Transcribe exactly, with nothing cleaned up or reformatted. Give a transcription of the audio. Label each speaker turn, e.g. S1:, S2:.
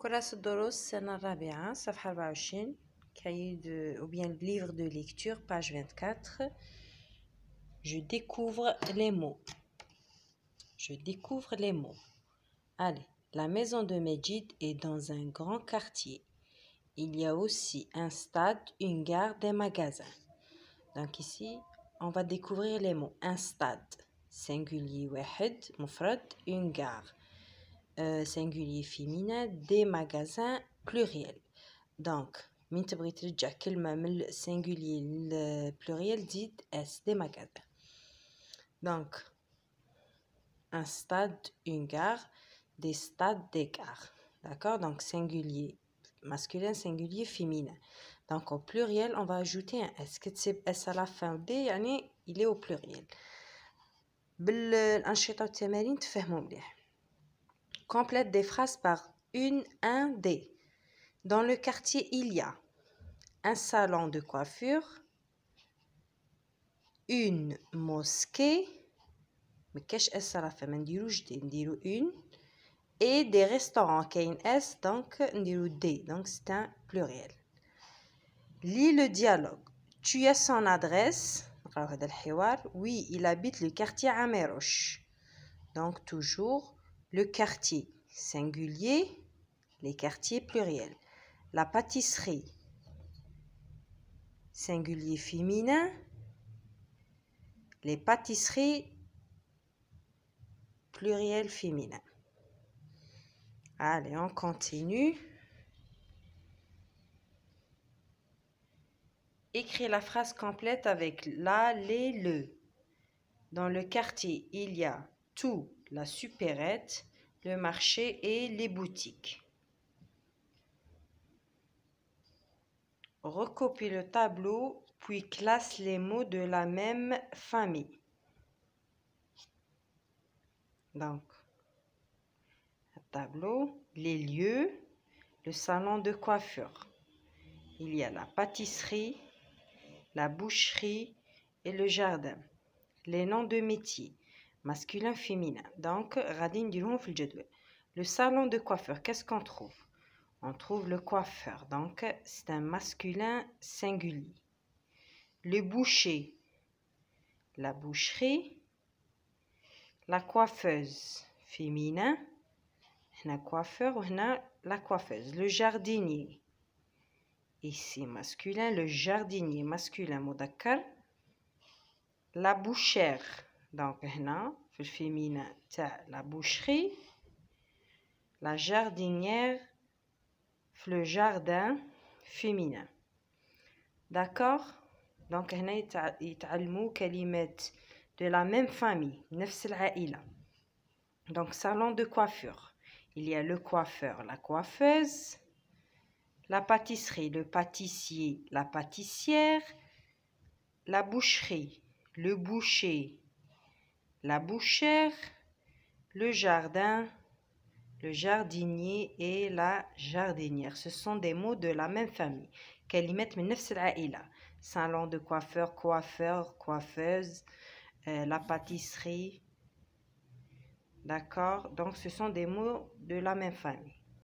S1: كراسة الدروس السنة الرابعة صفحة أربعة وعشرين cahier de ou bien livre de lecture page vingt-quatre. Je découvre les mots. Je découvre les mots. Allez, la maison de Medjid est dans un grand quartier. Il y a aussi un stade, une gare, des magasins. Donc ici, on va découvrir les mots. Un stade, singulier واحد, مفرد, une gare, euh, singulier féminin, des magasins, pluriel. Donc, من تبغي ترجع كلمة من singulier للpluriel زيد s, des magasins. Donc, un stade, une gare, des stades, des gares. D'accord? Donc, singulier masculin, singulier féminin. Donc, au pluriel, on va ajouter un s. كتسيب s à la fin d, يعني il est au pluriel. بالأنشطة والتمارين تفهموا مليح. Complète des phrases par une, un, des. Dans le quartier, il y a un salon de coiffure, une mosquée, mais qu'est-ce que ça la fait? On une, et des restaurants qui ont s, donc on des, donc c'est un pluriel. Lis le dialogue. Tu as son adresse. Oui, il habite le quartier Ameroche. Donc toujours le quartier singulier, les quartiers pluriels. La pâtisserie singulier féminin, les pâtisseries pluriel féminin. Allez, on continue. Écris la phrase complète avec la, les, le. Dans le quartier, il y a tout, la supérette, le marché et les boutiques. Recopie le tableau, puis classe les mots de la même famille. Donc, un tableau, les lieux, le salon de coiffure. Il y a la pâtisserie, la boucherie et le jardin. Les noms de métiers, masculin, féminin. Donc, radin diront fil jadwal. Le salon de coiffure, qu'est-ce qu'on trouve? On trouve le coiffeur, donc c'est un masculin singulier. Le boucher, la boucherie, la coiffeuse, féminin, la coiffeur ou la coiffeuse. Le jardinier, ici masculin, le jardinier masculin mudakkar. La bouchère, donc هنا في الفيمينين تاع la boucherie. La jardinière, le jardin féminin. D'accord? Donc هنا يتعلموا كلمات de la même famille, نفس العائلة. Donc salon de coiffure, il y a le coiffeur, la coiffeuse, la pâtisserie, le pâtissier, la pâtissière, la boucherie, le boucher, la bouchère, le jardin, le jardinier et la jardinière. Ce sont des mots de la même famille. كلمات من نفس العائلة. Salon de coiffeur, coiffeur, coiffeuse, euh, la pâtisserie. D'accord? Donc ce sont des mots de la même famille.